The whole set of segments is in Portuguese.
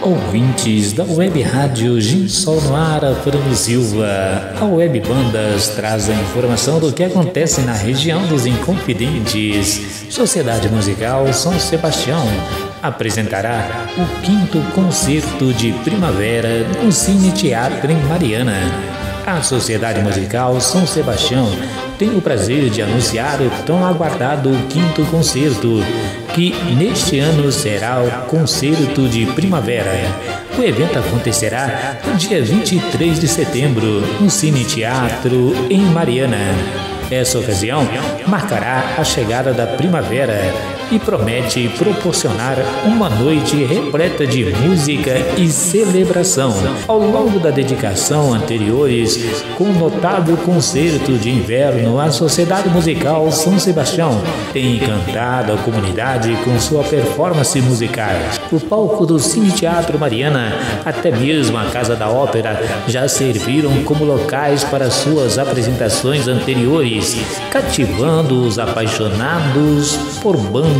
Ouvintes da Web Rádio Ginsol no ar, Fernando Silva. A Web Bandas traz a informação do que acontece na região dos Inconfidentes. Sociedade Musical São Sebastião apresentará o 5º concerto de primavera no Cine Teatro em Mariana. A Sociedade Musical São Sebastião tem o prazer de anunciar o tão aguardado 5º concerto, que neste ano será o Concerto de Primavera. O evento acontecerá no dia 23 de setembro, no Cine Teatro em Mariana. Essa ocasião marcará a chegada da primavera e promete proporcionar uma noite repleta de música e celebração. Ao longo da dedicação anteriores, com o notável concerto de inverno, a Sociedade Musical São Sebastião tem encantado a comunidade com sua performance musical. O palco do Cine Teatro Mariana, até mesmo a Casa da Ópera, já serviram como locais para suas apresentações anteriores, cativando os apaixonados por bandas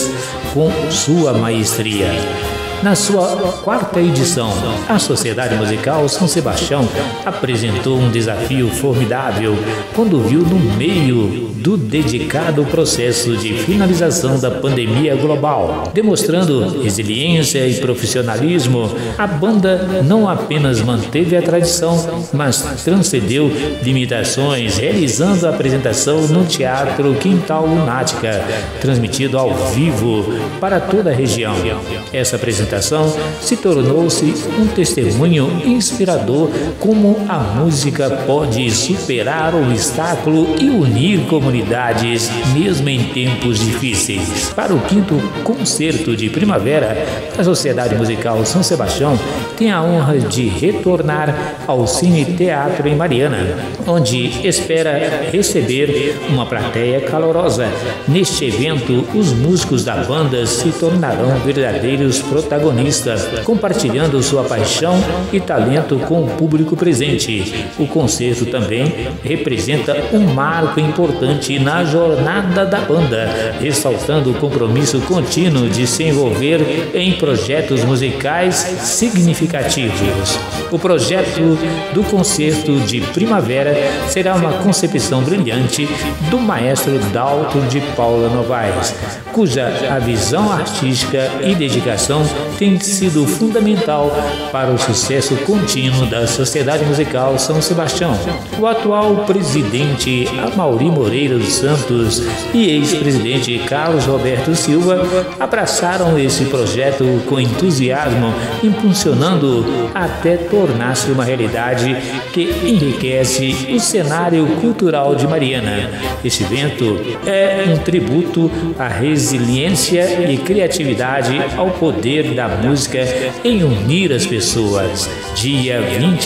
com sua maestria. Na sua 4ª edição, a Sociedade Musical São Sebastião apresentou um desafio formidável quando viu, no meio do dedicado processo de finalização da pandemia global, demonstrando resiliência e profissionalismo, a banda não apenas manteve a tradição, mas transcendeu limitações, realizando a apresentação no Teatro Quintal Lunática, transmitido ao vivo para toda a região. Essa apresentação se tornou-se um testemunho inspirador como a música pode superar o obstáculo e unir comunidades, mesmo em tempos difíceis. Para o 5º concerto de primavera, a Sociedade Musical São Sebastião tem a honra de retornar ao Cine Teatro em Mariana, onde espera receber uma plateia calorosa. Neste evento, os músicos da banda se tornarão verdadeiros protagonistas, compartilhando sua paixão e talento com o público presente. O concerto também representa um marco importante na jornada da banda, ressaltando o compromisso contínuo de se envolver em projetos musicais significativos. O projeto do concerto de primavera será uma concepção brilhante do maestro Dalton de Paula Novaes, cuja a visão artística e dedicação tem sido fundamental para o sucesso contínuo da Sociedade Musical São Sebastião. O atual presidente Amaury Moreira dos Santos e ex-presidente Carlos Roberto Silva abraçaram esse projeto com entusiasmo, impulsionando até tornar-se uma realidade que enriquece o cenário cultural de Mariana. Este evento é um tributo à resiliência e criatividade, ao poder da música em unir as pessoas. Dia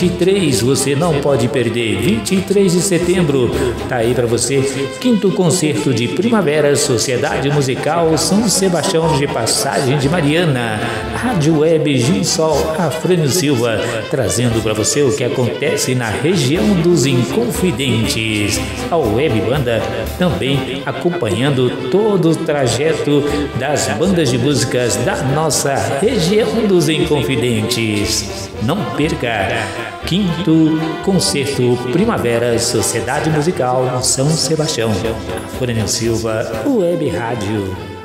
23, você não pode perder. 23 de setembro, tá aí para você, 5º concerto de primavera, Sociedade Musical São Sebastião de Passagem de Mariana. Rádio Web Ginsol, Fernando Silva, trazendo para você o que acontece na região dos Inconfidentes. A Web Banda também acompanhando todo o trajeto das bandas de músicas da nossa região dos Inconfidentes. Não perca! 5º concerto primavera, Sociedade Musical São Sebastião. Fernando Silva, Web Rádio.